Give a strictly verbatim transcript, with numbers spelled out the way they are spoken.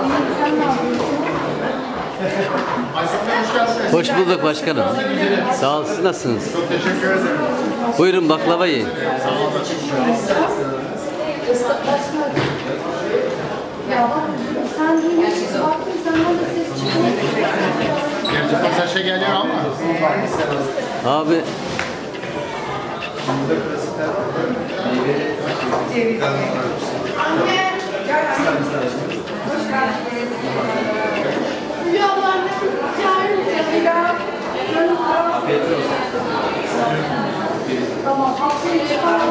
Sen ne yapıyorsun? Hoş bulduk başkanım. Sağ olun, siz nasılsınız? Çok teşekkür ederim. Buyurun baklava yiyin. Ya bak sen duymuyorsun. Baktın senden de ses çıkmıyor. Gerçi pasajda geliyor ama. Abi Anne. Gel anne. Hoş geldin. Hülya abla anne. Çağırın ya. Afiyet olsun. Tamam. Haftaya çıkalım.